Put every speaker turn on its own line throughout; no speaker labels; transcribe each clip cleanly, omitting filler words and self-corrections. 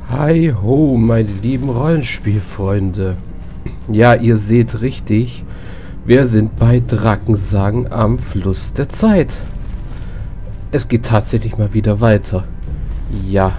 Hi ho, meine lieben Rollenspielfreunde. Ja, ihr seht richtig, wir sind bei Drakensang am Fluss der Zeit. Es geht tatsächlich mal wieder weiter. Ja.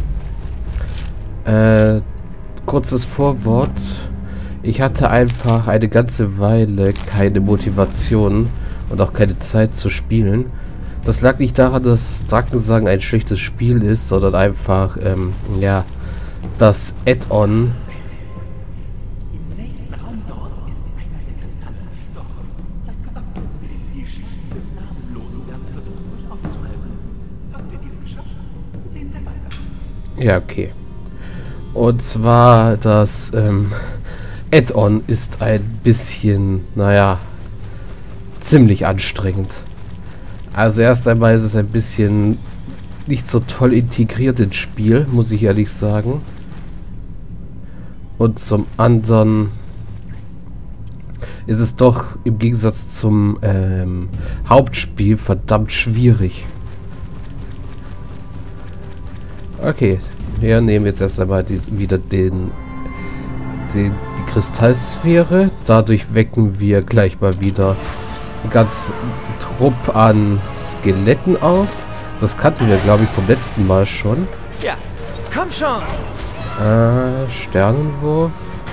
Kurzes Vorwort. Ich hatte einfach eine ganze Weile keine Motivation und auch keine Zeit zu spielen. Das lag nicht daran, dass Drakensang ein schlechtes Spiel ist, sondern einfach, ja, das Add-on.
Im nächsten Raum dort ist einer der Kristalle. Doch seid gewappnet, die Schatten des Namenlosen werden versuchen, euch aufzuhalten. Habt ihr dies geschafft? Sehen wir weiter.
Ja, okay. Und zwar das Add-on ist ein bisschen, naja, ziemlich anstrengend. Also erst einmal ist es ein bisschen nicht so toll integriert ins Spiel, muss ich ehrlich sagen. Und zum anderen ist es doch im Gegensatz zum Hauptspiel verdammt schwierig. Okay, wir nehmen jetzt erst einmal wieder die Kristallsphäre. Dadurch wecken wir gleich mal wieder einen ganzen Trupp an Skeletten auf. Das kannten wir, glaube ich, vom letzten Mal schon.
Ja, komm schon!
Sternenwurf.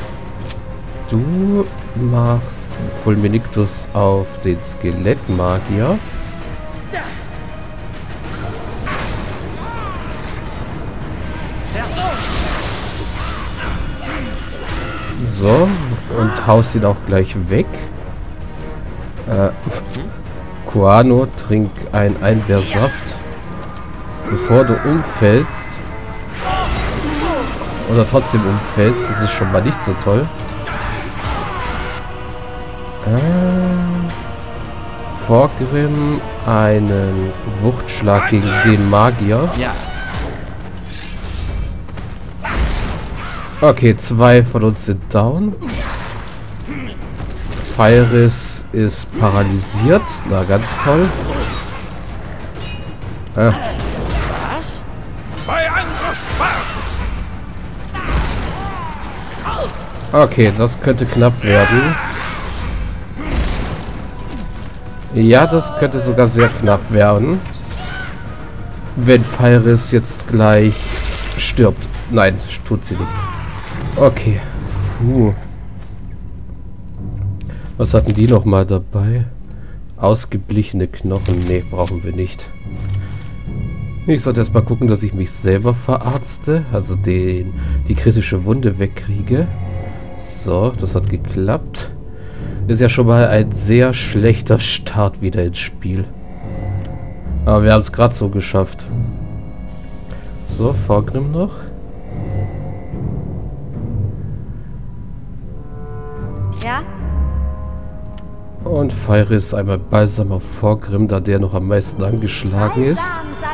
Du machst Fulminictus auf den Skelettmagier. So, und haust ihn auch gleich weg. Kuano, trink einen Einbeersaft, bevor du umfällst. Oder trotzdem umfällst, das ist schon mal nicht so toll. Vorgrim einen Wuchtschlag gegen den Magier.
Ja.
Okay, 2 von uns sind down. Feiris ist paralysiert. Na, ganz toll. Okay, das könnte knapp werden. Ja, das könnte sogar sehr knapp werden. Wenn Feiris jetzt gleich stirbt. Nein, tut sie nicht. Okay. Was hatten die noch mal dabei? Ausgeblichene Knochen. Ne, brauchen wir nicht. Ich sollte erst mal gucken, dass ich mich selber verarzte. Also die kritische Wunde wegkriege. So, das hat geklappt. Ist ja schon mal ein sehr schlechter Start wieder ins Spiel. Aber wir haben es gerade so geschafft. So, Vorgrim noch.
Ja?
Und Feiris einmal Balsam auf Vorgrim, da der noch am meisten angeschlagen ist.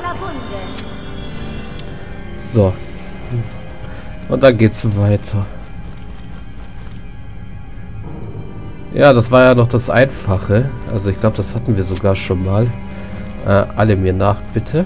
So. Und dann geht's weiter. Ja, das war ja noch das Einfache. Also ich glaube, das hatten wir sogar schon mal. Alle mir nach, bitte.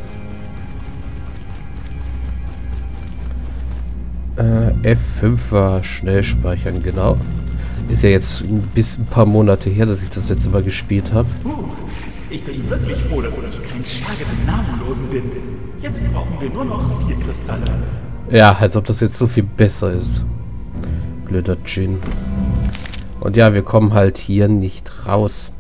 F5 war schnell speichern, genau. Ist ja jetzt ein paar Monate her, dass ich das letzte Mal gespielt habe.
Ich bin wirklich froh, dass ich kein Scherge des Namenlosen bin. Jetzt brauchen wir nur noch 4 Kristalle.
Ja, als ob das jetzt so viel besser ist. Blöder Djinn. Und ja, wir kommen halt hier nicht raus.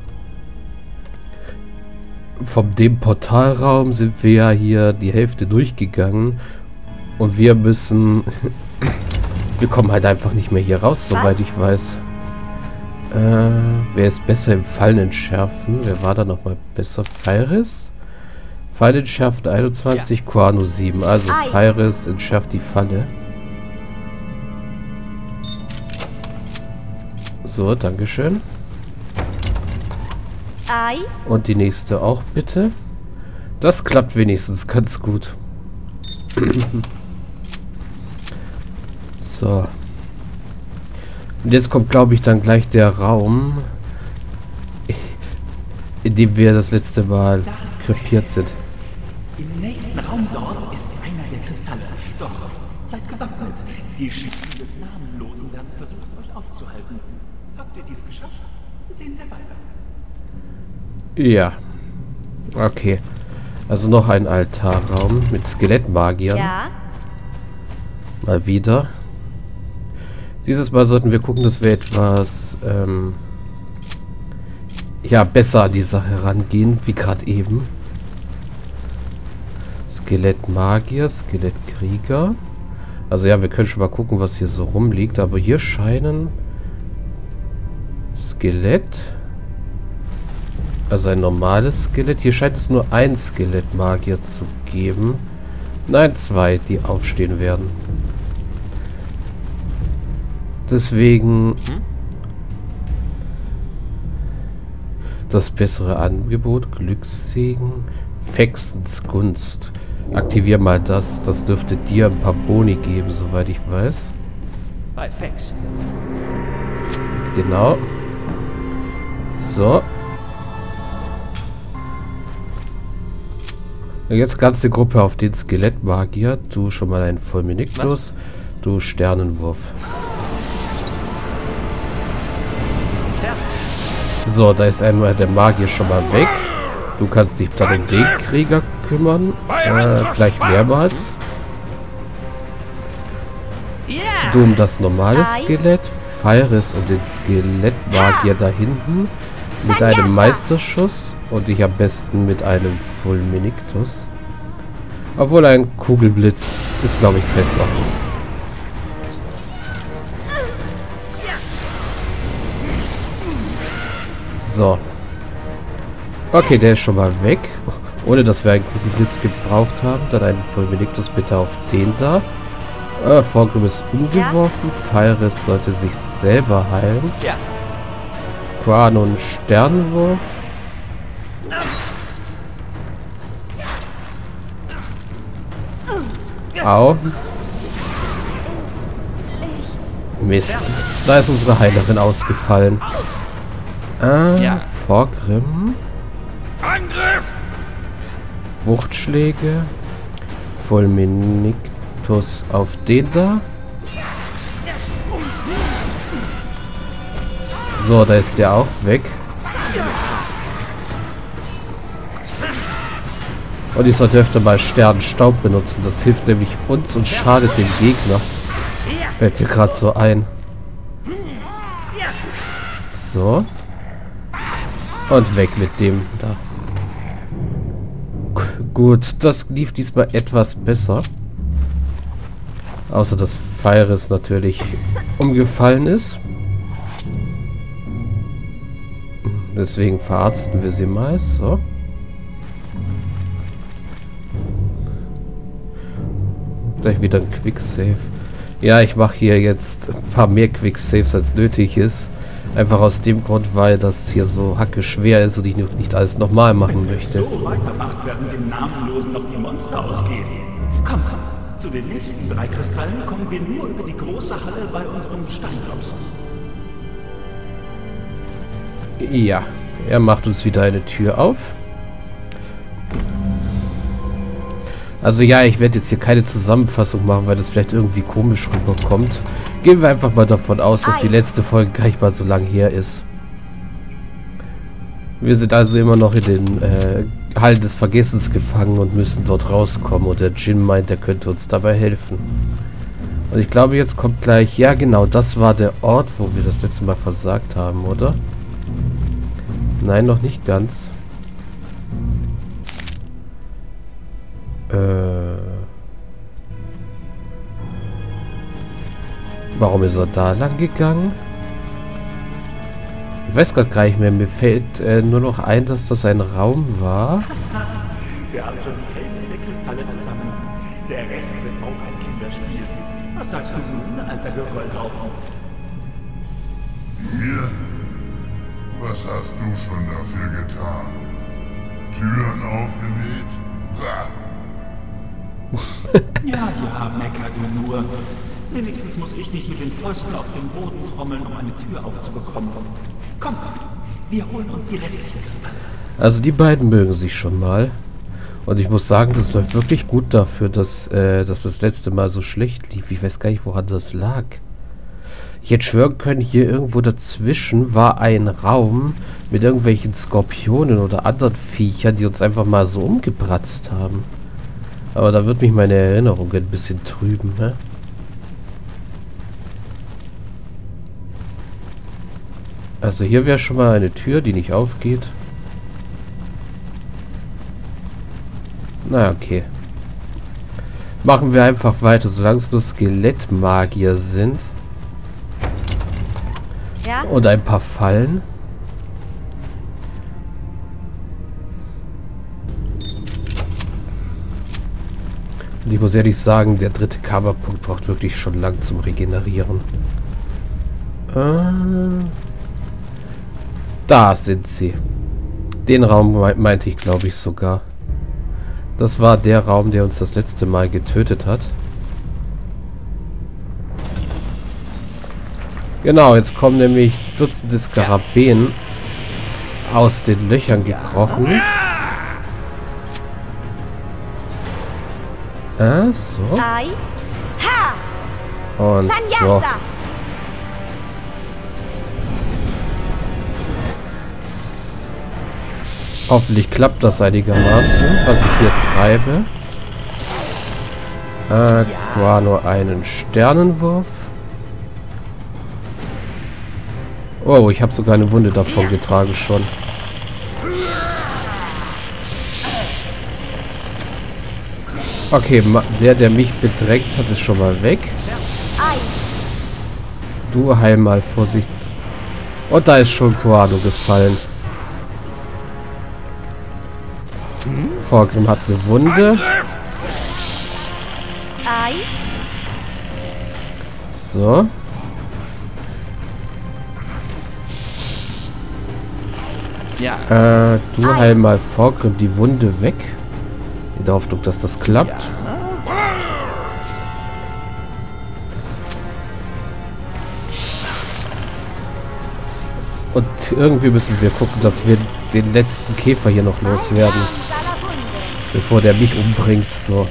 Von dem Portalraum sind wir ja hier die Hälfte durchgegangen. Und wir müssen... wir kommen halt einfach nicht mehr hier raus, soweit ich weiß. Wer ist besser im Fallen entschärfen? Wer war da nochmal besser? Feiris? Fall entschärft 21, Kuano 7. Also Feiris entschärft die Falle. So, dankeschön. Und die nächste auch bitte. Das klappt wenigstens ganz gut. So. Und jetzt kommt, glaube ich, dann gleich der Raum, in dem wir das letzte Mal krepiert sind.
Im nächsten Raum dort ist einer der Kristalle. Doch Seid gewappnet. Die Schatten des Namenlosen werden versuchen, euch aufzuhalten. Habt ihr dies geschafft? Sehen wir weiter.
Ja. Okay. Also noch ein Altarraum mit Skelettmagiern.
Ja?
Mal wieder. Dieses Mal sollten wir gucken, dass wir etwas ja, besser an die Sache rangehen, wie gerade eben. Skelettmagier, Skelettkrieger. Also ja, wir können schon mal gucken, was hier so rumliegt. Aber hier scheinen Skelett. Also ein normales Skelett. Hier scheint es nur ein Skelettmagier zu geben. Nein, 2, die aufstehen werden. Deswegen das bessere Angebot. Glückssegen. Fexens Gunst. Aktivier mal das. Das dürfte dir ein paar Boni geben, soweit ich weiß.
Bei Fex.
Genau. So. Jetzt ganze Gruppe auf den Skelettmagier. Du schon mal einen Fulminictus. Du Sternenwurf. So, da ist einmal der Magier schon mal weg. Du kannst dich dann um den Krieger kümmern. Gleich mehrmals. Du um das normale Skelett. Feiris um den Skelettmagier da hinten. Mit einem Meisterschuss. Und ich am besten mit einem Fulminictus. Obwohl ein Kugelblitz ist, glaube ich, besser. So. Okay, der ist schon mal weg. Ohne dass wir einen Kugelblitz gebraucht haben. Dann einen Fulminictus bitte auf den da. Vorgrimm ist umgeworfen. Feiris sollte sich selber heilen.
Ja.
Quanon Sternenwurf. Au. Mist. Da ist unsere Heilerin ausgefallen.
Ja.
Vorgrimm.
Angriff!
Wuchtschläge. Fulminictus auf den da. So, da ist der auch weg. Und ich sollte öfter mal Sternenstaub benutzen. Das hilft nämlich uns und schadet dem Gegner. Fällt mir gerade so ein. So. Und weg mit dem da. Gut, das lief diesmal etwas besser. Außer dass Feiris natürlich umgefallen ist. Deswegen verarzten wir sie mal. So. Gleich wieder ein Quicksave. Ja, ich mache hier jetzt ein paar mehr Quicksaves als nötig ist. Einfach aus dem Grund, weil das hier so hacke schwer ist und ich nicht alles nochmal machen möchte.
So weitermacht, werden dem Namenlosen noch die Monster ausgehen. Kommt, zu den nächsten 3 Kristallen kommen wir nur über die große Halle bei unserem Steinklopsen.
Ja, er macht uns wieder eine Tür auf. Also ja, ich werde jetzt hier keine Zusammenfassung machen, weil das vielleicht irgendwie komisch rüberkommt. Gehen wir einfach mal davon aus, dass die letzte Folge gar nicht mal so lang her ist. Wir sind also immer noch in den Hallen des Vergessens gefangen und müssen dort rauskommen. Und der Djinn meint, er könnte uns dabei helfen. Und ich glaube, jetzt kommt gleich... Ja, genau, das war der Ort, wo wir das letzte Mal versagt haben, oder? Nein, noch nicht ganz. Warum ist er da lang gegangen? Ich weiß gerade gar nicht mehr. Mir fällt nur noch ein, dass das ein Raum war.
Wir haben schon die Hälfte der Kristalle zusammen. Der Rest wird auch ein Kinderspiel. Was sagst du nun, alter Geröllhaufen?
Hier? Was hast du schon dafür getan? Türen aufgeweht? Bah.
Ja, mecker du nur. Wenigstens muss ich nicht mit den Fäusten auf den Boden trommeln, um eine Tür aufzubekommen. Kommt, wir holen uns die restlichen Kristalle.
Also die beiden mögen sich schon mal. Und ich muss sagen, das läuft wirklich gut dafür, dass das letzte Mal so schlecht lief. Ich weiß gar nicht, woran das lag. Ich hätte schwören können, hier irgendwo dazwischen war ein Raum mit irgendwelchen Skorpionen oder anderen Viechern, die uns einfach mal so umgebratzt haben. Aber da wird mich meine Erinnerung ein bisschen trüben, ne? Also hier wäre schon mal eine Tür, die nicht aufgeht. Na okay. Machen wir einfach weiter, solange es nur Skelettmagier sind.
Ja?
Und ein paar Fallen. Und ich muss ehrlich sagen, der dritte Karma-Punkt braucht wirklich schon lang zum Regenerieren. Da sind sie. Den Raum meinte ich, glaube ich, sogar. Das war der Raum, der uns das letzte Mal getötet hat. Genau, jetzt kommen nämlich Dutzende Skarabäen aus den Löchern gekrochen. So. Und so. Hoffentlich klappt das einigermaßen, was ich hier treibe. War nur einen Sternenwurf. Oh, ich habe sogar eine Wunde davon getragen schon. Okay, der mich bedrängt hat, ist schon mal weg. Du heil mal, Vorsicht. Und da ist schon Kuano gefallen. Vorgrim hat eine Wunde. So.
Ja.
Du heil mal Vorgrim die Wunde weg. In der Hoffnung, dass das klappt. Und irgendwie müssen wir gucken, dass wir den letzten Käfer hier noch loswerden. Bevor der mich umbringt. So.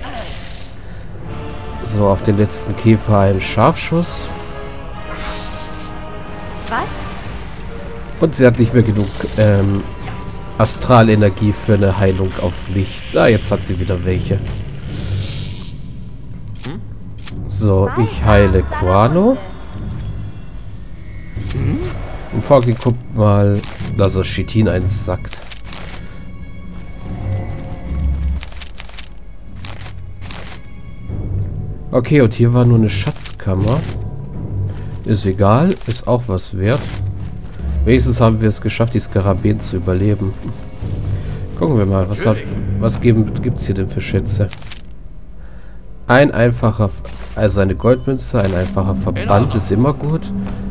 So, auf den letzten Käfer ein Scharfschuss.
Was?
Und sie hat nicht mehr genug Astralenergie für eine Heilung auf mich. Ah, jetzt hat sie wieder welche. So, ich heile Kuano. Und Forky guckt mal, dass er Chitin einsackt. Okay, und hier war nur eine Schatzkammer. Ist egal, ist auch was wert. Wenigstens haben wir es geschafft, die Skarabäen zu überleben. Gucken wir mal, was gibt es hier denn für Schätze? Ein einfacher, also eine Goldmünze, ein einfacher Verband ist immer gut.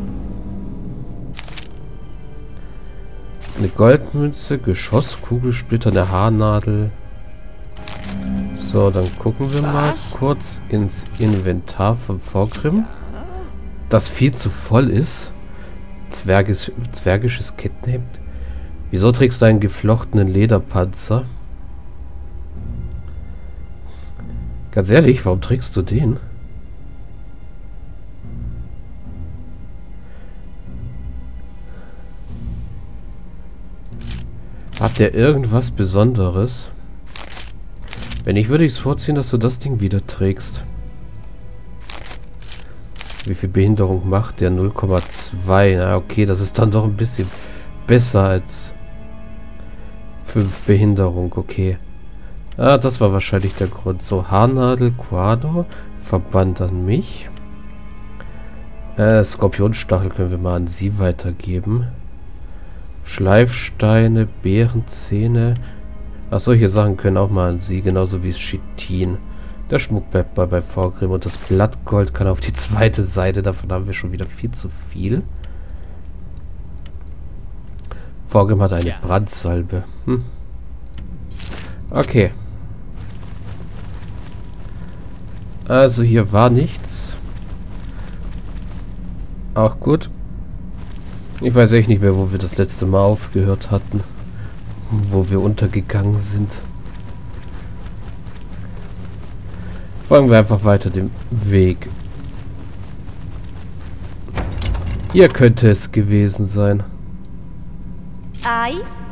Eine Goldmünze, Geschoss, Kugelsplitter, eine Haarnadel. So, dann gucken wir mal kurz ins Inventar von Vorgrim. Das viel zu voll ist. Zwergisches Kettenhemd. Wieso trägst du einen geflochtenen Lederpanzer? Ganz ehrlich, warum trägst du den? Hat der irgendwas Besonderes? Wenn nicht, würde ich es vorziehen, dass du das Ding wieder trägst. Wie viel Behinderung macht der? 0,2. Na okay, das ist dann doch ein bisschen besser als 5 Behinderung. Okay. Ah, das war wahrscheinlich der Grund. So, Haarnadel, Quado, Verband an mich. Skorpionstachel können wir mal an sie weitergeben. Schleifsteine, Bärenzähne. Ach, solche Sachen können auch mal an sie, genauso wie Chitin. Der Schmuck bleibt bei Vorgrim und das Blattgold kann auf die zweite Seite. Davon haben wir schon wieder viel zu viel. Vorgrim hat eine Brandsalbe. Okay. Also hier war nichts. Auch gut. Ich weiß echt nicht mehr, wo wir das letzte Mal aufgehört hatten. Wo wir untergegangen sind. Folgen wir einfach weiter dem Weg. Hier könnte es gewesen sein.
Ai?